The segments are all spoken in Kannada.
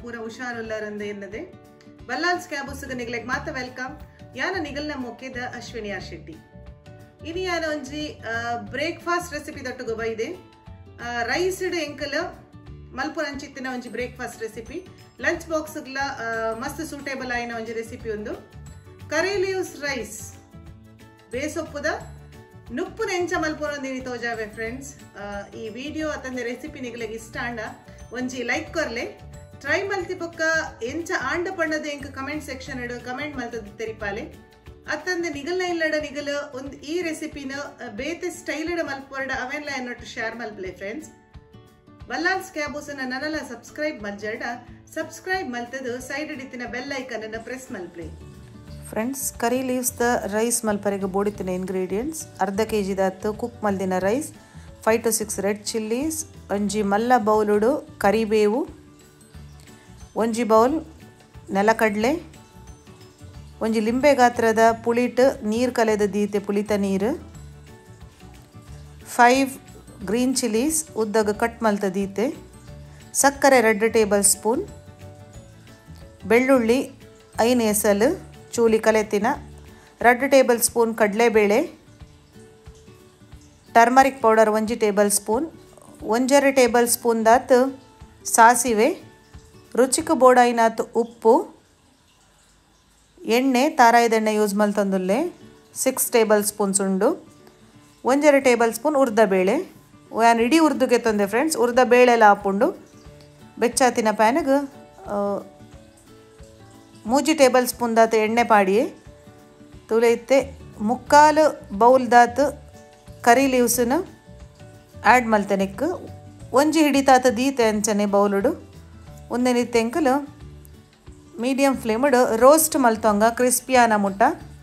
पूरा ಹುಷಾರುಲ್ಲಾರಂದೆ ಎನ್ನದೆ ಬಲ್ಲಾಲ್ಸ್ ಕ್ಯಾಬುಸ್ಗೆ ನಿಗ್ಲೆಗ್ ಮಾತ ವೆಲ್ಕಮ್ ಯಾನ ನಿಗಲ್ನ ಮೊಕ್ಕೆದ ಅಶ್ವಿನಿ ಆರ್ ಶೆಟ್ಟಿ ಇನಿ ಯಾನ ಒಂಜಿ ಬ್ರೇಕ್ಫಾಸ್ಟ್ ರೆಸಿಪಿ ದಟ್ಟುಗು ಬೈದೆ ರೈಸ್ಡ್ ಎಂಕಲ್ ಮಲ್ಪುರ ಅಂಚಿತ್ತಿನ ಒಂಜಿ ಬ್ರೇಕ್ಫಾಸ್ಟ್ ರೆಸಿಪಿ ಲಂಚ್ ಬಾಕ್ಸ್ ಮಸ್ತ್ ಸೂಟೇಬಲ್ ಆಯ್ನ ಒಂಜಿ ರೆಸಿಪಿ ಒಂದು ಕರಿ ಲೀವ್ಸ್ ರೈಸ್ ಬೇಸೊಪ್ಪುದ ನುಪ್ಪು ನೆಂಚ ಮಲ್ಪುರೊಂದಿನಿ ತೋಜಾವೆ ಫ್ರೆಂಡ್ಸ್ ಈ ವಿಡಿಯೋ ಅತಂದೆ ರೆಸಿಪಿ ನಿಗಲೆಗ್ ಇಷ್ಟ ಆಂಡ ಒಂಜಿ ಲೈಕ್ ಕೊರ್ಲೆ ಟ್ರೈ ಮಲ್ತಿ ಪೊಕ್ಕ ಎಂಚ ಆಂಡ ಪಂಡದ ಎಂಕ್ ಕಮೆಂಟ್ ಸೆಕ್ಷನ್ ಇಡು ಕಮೆಂಟ್ ಮಲ್ತದ ತೆರಿಪಾಲೆ ಅತ್ತಂದೆ ನಿಗಲ್ನ ಇಲ್ಲಡ ನಿಗಲು ಒಂದು ಈ ರೆಸಿಪಿನ ಬೇತೆ ಸ್ಟೈಲ್ಡ್ ಮಲ್ಪೊರ್ಡ ಅವೆಲ್ಲ ಎನ್ನೊಟ್ಟು ಶೇರ್ ಮಲ್ಪಲೆ ಫ್ರೆಂಡ್ಸ್ ಬಲ್ಲಾಲ್ಸ್ ಕ್ಯಾಬೂಸನ್ನ ನನ್ನಲ್ಲ ಸಬ್ಸ್ಕ್ರೈಬ್ ಮಲ್ಜರ್ಡ ಸಬ್ಸ್ಕ್ರೈಬ್ ಮಲ್ತದು ಸೈಡ್ ಇಡಿತಿನ ಬೆಲ್ ಐಕನ್ ಅನ್ನು ಪ್ರೆಸ್ ಮಲ್ಪಲೆ ಫ್ರೆಂಡ್ಸ್ ಕರಿ ಲೀವ್ಸ್ ದ ರೈಸ್ ಮಲ್ಪರೆಗೆ ಬೋಡಿತಿನ ಇಂಗ್ರೀಡಿಯೆಂಟ್ಸ್ ಅರ್ಧ ಕೆಜಿ ದಾತು ಕುಕ್ ಮಲ್ದಿನ ರೈಸ್ 5 to 6 ರೆಡ್ ಚಿಲ್ಲೀಸ್ ಒಂಜಿ ಮಲ್ಲ ಬೌಲುಡು ಕರಿಬೇವು ಒಂಜಿ ಬೌಲ್ ನೆಲಕಡ್ಲೆ ಒಂಜಿ ಲಿಂಬೆ ಗಾತ್ರದ ಪುಳಿಟ್ ನೀರು ಕಲೆದ ದೀತೆ ಪುಳಿತ ನೀರು 5 ಗ್ರೀನ್ ಚಿಲ್ಲೀಸ್ ಉದ್ದಗ ಕಟ್ ಮಲ್ತ ದೀತೆ ಸಕ್ಕರೆ 2 ಟೇಬಲ್ ಸ್ಪೂನ್ ಬೆಳ್ಳುಳ್ಳಿ 5 ಎಸಲು ಚೂಲಿ ಕಲೆತಿನ 2 ಟೇಬಲ್ ಸ್ಪೂನ್ ಕಡಲೆಬೇಳೆ turmeric powder 1 tablespoon 1 tablespoon ದಾತು ಸಾಸಿವೆ ರುಚಿಗೆ ಬೋಡಾಯಿನಾತು ಉಪ್ಪು ಎಣ್ಣೆ ತಾರಾಯ್ದೆಣ್ಣೆ ಯೂಸ್ ಮಲ್ತಂದುಲ್ಲೆ 6 ಟೇಬಲ್ ಸ್ಪೂನ್ಸ್ ಉಂಡು 1 ಟೇಬಲ್ ಸ್ಪೂನ್ ಉರ್ದ ಬೇಳೆ ನಾನು ಇಡೀ ಉರ್ದುಗೆ ತಂದೆ ಫ್ರೆಂಡ್ಸ್ ಉರ್ದ ಬೇಳೆಲ್ಲ ಹಾಪುಂಡು ಬೆಚ್ಚಾತಿನ ಪ್ಯಾನಿಗೆ 3 ಟೇಬಲ್ ಸ್ಪೂನ್ ದಾತು ಎಣ್ಣೆ ಪಾಡಿಯೇ ತುಲೈತೆ 3/4 ಬೌಲ್ ದಾತು ಕರಿ ಲೀವ್ಸನ್ನು ಆ್ಯಡ್ ಮಲ್ತೆನೆಕ್ ಒಂಜಿ ಹಿಡಿತಾತ ದೀತೆ ಅಂಚನೆ ಬೌಲುಡು ಒಂದೆನಿತ್ತೆ ಎಂಕಲು ಮೀಡಿಯಮ್ ಫ್ಲೇಮಡ್ ರೋಸ್ಟ್ ಮಲ್ತೊಂಗ ಕ್ರಿಸ್ಪಿಯಾನ ಮುಟ್ಟ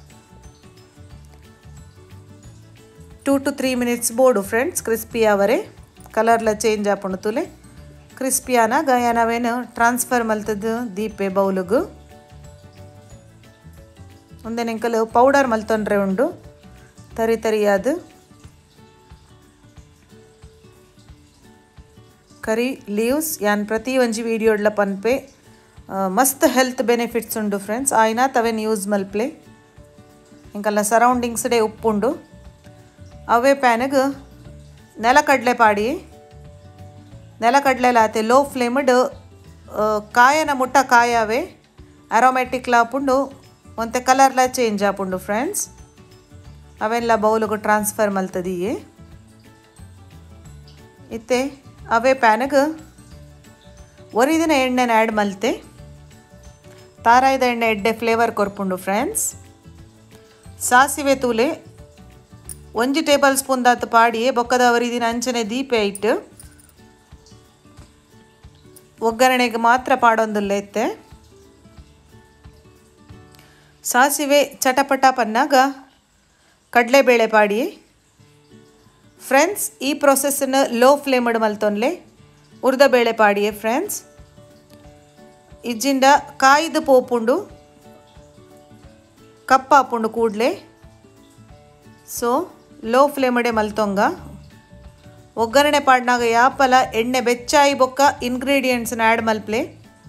2 to 3 ಮಿನಿಟ್ಸ್ ಬೋಡು ಫ್ರೆಂಡ್ಸ್ ಕ್ರಿಸ್ಪಿ ಅವರೆ ಕಲರ್ಲ ಚೇಂಜ್ ಆಪುಂಡು ತುಲೆ ಕ್ರಿಸ್ಪಿಯಾನಾಗ ನಾವೇನು ಟ್ರಾನ್ಸ್ಫರ್ ಮಲ್ತದ್ದು ದೀಪೆ ಬೌಲುಗು ಒಂದೇನೆಂಕಲು ಪೌಡರ್ ಮಲ್ತೊಂಡ್ರೆ ಉಂಡು ತರಿ ತರಿಯಾದ ಕರಿ ಲೀವ್ಸ್ ಯಾನ್ ಪ್ರತಿ ಒಂಜಿ ವಿಡಿಯೋಡ್ಲ ಪನ್ಪೆ ಮಸ್ತ್ ಹೆಲ್ತ್ ಬೆನಿಫಿಟ್ಸ್ ಉಂಡು ಫ್ರೆಂಡ್ಸ್ ಆಯ್ನ ತವೆನ್ ಯೂಸ್ ಮಲ್ಪ್ಲೆ ಇಂಕಲ್ನ ಸರೌಂಡಿಂಗ್ಸ್ ಡೇ ಉಪ್ಪುಂಡು ಅವೇ ಪ್ಯಾನಿಗೆ ನೆಲಕಡ್ಲೆ ಪಾಡಿ ನೆಲಕಡ್ಲೆಲಾತೆ ಲೋ ಫ್ಲೇಮ್ಡ್ ಕಾಯನ ಮುಟ್ಟ ಕಾಯಾವೆ ಅರೋಮ್ಯಾಟಿಕ್ ಲಾಪುಂಡು ಒಂತೆ ಕಲರ್ಲ ಚೇಂಜ್ ಆಪುಂಡು ಫ್ರೆಂಡ್ಸ್ ಅವೆಲ್ಲ ಬೌಲ್ಗೆ ಟ್ರಾನ್ಸ್ಫರ್ ಮಲ್ತದಿಯೇ ಇತ್ತೆ ಅವೇ ಪ್ಯಾನಿಗೆ ಒರಿದಿನ ಎಣ್ಣೆನ ಆ್ಯಡ್ ಮಲ್ತೆ ತಾರಾಯ್ದ ಎಣ್ಣೆ ಎಡ್ಡೆ ಫ್ಲೇವರ್ ಕೊರ್ಪುಂಡು ಫ್ರೆಂಡ್ಸ್ ಸಾಸಿವೆ ತೂಲೆ 1 ಟೇಬಲ್ ಸ್ಪೂನ್ ದಾತು ಪಾಡಿಯೇ ಬೊಕ್ಕದ ಒರಿದಿನ ಅಂಚನೆ ದೀಪೆ ಇಟ್ಟು ಒಗ್ಗರಣೆಗೆ ಮಾತ್ರ ಪಾಡೊಂದುಲ್ಲೆ ಇತ್ತೆ ಸಾಸಿವೆ ಚಟಪಟ ಪನ್ನಾಗ ಕಡಲೆಬೇಳೆ ಪಾಡಿ ಫ್ರೆಂಡ್ಸ್ ಈ ಪ್ರೊಸೆಸ್ಸನ್ನು ಲೋ ಫ್ಲೇಮಡ್ ಮಲ್ತೊನ್ಲೆ ಉರ್ದ ಬೇಳೆ ಪಾಡಿಯೇ ಫ್ರೆಂಡ್ಸ್ ಇಜ್ಜಿಂದ ಕಾಯ್ದು ಪೋಪುಂಡು ಕಪ್ಪಾಪುಂಡು ಕೂಡಲೇ ಸೊ ಲೋ ಫ್ಲೇಮಡೆ ಮಲ್ತೊಂಗ ಒಗ್ಗರಣೆ ಪಾಡ್ನಾಗ ಯಾಪಲ ಎಣ್ಣೆ ಬೆಚ್ಚಾಯಿ ಬೊಕ್ಕ ಇಂಗ್ರೀಡಿಯೆಂಟ್ಸ್ನ ಆ್ಯಡ್ ಮಲ್ಪ್ಲೆ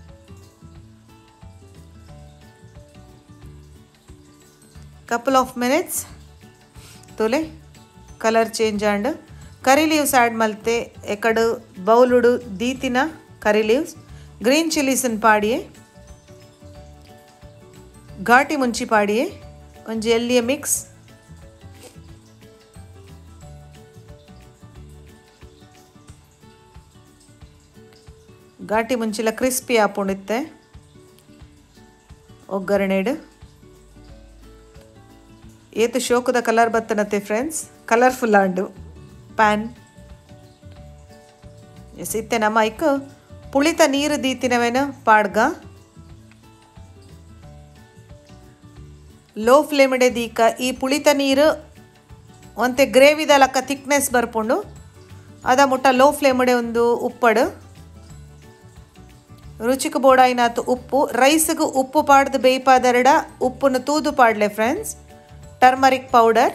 couple of minutes ತೋಲೆ ಕಲರ್ ಚೇಂಜ್ ಆಂಡ್ ಕರಿ ಲೀವ್ಸ್ ಆ್ಯಡ್ ಮಲ್ತೆ ಎಕಡು ಬೌಲುಡು ದೀತಿನ ಕರಿ ಲೀವ್ಸ್ ಗ್ರೀನ್ ಚಿಲ್ಲೀಸನ್ ಪಾಡಿಯೇ ಘಾಟಿ ಮುಂಚಿ ಪಾಡಿಯೇ ಒಂಜಿ ಎಲ್ಲಿಯ ಮಿಕ್ಸ್ ಘಾಟಿ ಮುಂಚಿಲ ಕ್ರಿಸ್ಪಿ ಆಪುಂಡಿತ್ತೆ ಒಗ್ಗರಣೆಡು ಏತು ಶೋಕದ ಕಲರ್ ಬತ್ತನತ್ತೆ ಫ್ರೆಂಡ್ಸ್ ಕಲರ್ಫುಲ್ ಆಂಡು ಪ್ಯಾನ್ ಎಸ್ ಇತ್ತೆ ನಮ್ಮ ಐಕ್ ಪುಳಿತ ನೀರು ದೀತಿನವೇನು ಪಾಡ್ಗ ಲೋ ಫ್ಲೇಮ್ಡೆ ದೀಕ ಈ ಪುಳಿತ ನೀರು ಒಂತೆ ಗ್ರೇವಿದ ಲಕ್ಕ ಥಿಕ್ನೆಸ್ ಬರ್ಪುಂಡು ಅದ ಮುಟ್ಟ ಲೋ ಫ್ಲೇಮ್ಡೆ ಒಂದು ಉಪ್ಪಡು ರುಚಿಗೆ ಬೋಡಾಯಿನಾತು ಉಪ್ಪು ರೈಸ್ಗೆ ಉಪ್ಪು ಪಾಡ್ದು ಬೇಯ್ಪಾದರಡ ಉಪ್ಪನ್ನು ತೂದು ಪಾಡ್ಲೆ ಫ್ರೆಂಡ್ಸ್ ಟರ್ಮರಿಕ್ ಪೌಡರ್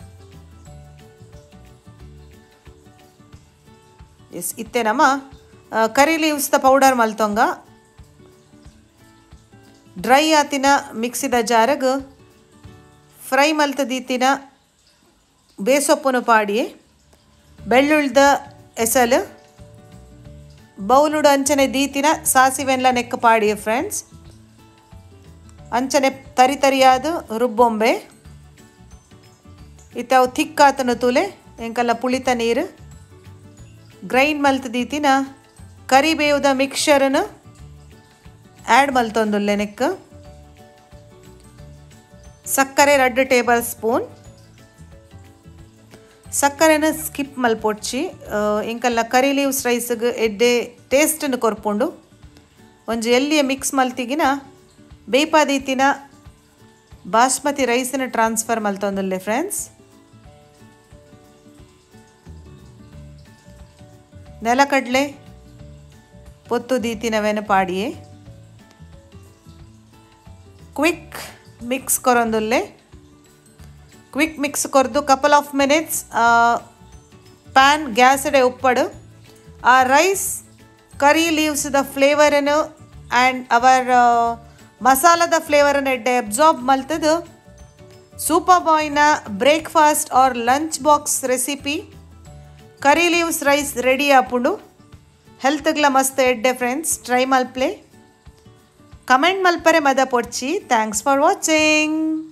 ಎಸ್ ಇತ್ತೆ ನಮ್ಮ ಕರಿ ಲೀವ್ಸ್ ದ ಪೌಡರ್ ಮಲ್ತೊಂಗ ಡ್ರೈ ಆತಿನ ಮಿಕ್ಸಿದ ಜಾರಗ ಫ್ರೈ ಮಲ್ತ ದೀತಿನ ಬೇಸೊಪ್ಪುನು ಪಾಡಿಯೇ ಬೆಳ್ಳುಳ್ಳಿದ ಎಸಲು ಬೌಲುಡು ಅಂಚನೆ ದೀತಿನ ಸಾಸಿವೆನ್ಲ ನೆಕ್ಕ ಪಾಡಿಯೇ ಫ್ರೆಂಡ್ಸ್ ಅಂಚನೆ ತರಿ ತರಿಯಾದ ರುಬ್ಬೊಂಬೆ ಇತ್ತವು ತಿಕ್ಕಾತನು ತುಲೆ ಎಂಕಲ್ಲ ಪುಳಿತ ನೀರು ಗ್ರೈಂಡ್ ಮಲ್ತ ದೀತಿನ ಕರಿಬೇವುದ ಮಿಕ್ಸ್ಚರನ್ನು ಆ್ಯಡ್ ಮಲ್ತೊಂದುಲ್ಲೆ ನೆಕ್ಕ ಸಕ್ಕರೆ 2 ಟೇಬಲ್ ಸ್ಪೂನ್ ಸಕ್ಕರೆನ ಸ್ಕಿಪ್ ಮಲ್ಪೊಡ್ಚಿ ಇಂಕಲ್ಲ ಕರಿ ಲೀವ್ಸ್ ರೈಸ್ಗೆ ಎಡ್ಡೆ ಟೇಸ್ಟನ್ನು ಕೊರ್ಪುಂಡು ಒಂಜಿ ಎಲ್ಲಿಯ ಮಿಕ್ಸ್ ಮಲ್ತಿಗಿನ ಬೇಪಾದೀತಿನ ಬಾಸ್ಮತಿ ರೈಸಿನ ಟ್ರಾನ್ಸ್ಫರ್ ಮಲ್ತೊಂದುಲ್ಲೆ ಫ್ರೆಂಡ್ಸ್ ನೆಲಕಡಲೆ ಪೊತ್ತು ದೀತಿನವೆನ ಪಾಡಿಯೇ ಕ್ವಿಕ್ ಮಿಕ್ಸ್ ಕೊರೊಂದುಲ್ಲೆ ಕ್ವಿಕ್ ಮಿಕ್ಸ್ ಕೊರ್ದು ಕಪಲ್ ಆಫ್ ಮಿನಿಟ್ಸ್ ಪ್ಯಾನ್ ಗ್ಯಾಸಡೆ ಉಪ್ಪಡು ಆ ರೈಸ್ ಕರಿ ಲೀವ್ಸ್ ದ ಫ್ಲೇವರನ್ನು ಆ್ಯಂಡ್ ಅವರ್ ಮಸಾಲದ ಫ್ಲೇವರನ್ನು ಎಡ್ಡೆ ಅಬ್ಸಾರ್ಬ್ ಮಲ್ತದು ಸೂಪರ್ ಬಾಯ್ನ breakfast or lunch box recipe curry leaves rice ready ಆಪುಂಡು ಹೆಲ್ತ್ಗ್ಲ ಮಸ್ತ್ ಎಡ್ಡೆ ಫ್ರೆಂಡ್ಸ್ ಟ್ರೈ ಮಲ್ಪ್ಲೆ ಕಮೆಂಟ್ ಮಲ್ಪರೆ ಮದ ಪೊಡ್ಚಿ ಥ್ಯಾಂಕ್ಸ್ ಫಾರ್ ವಾಚಿಂಗ್.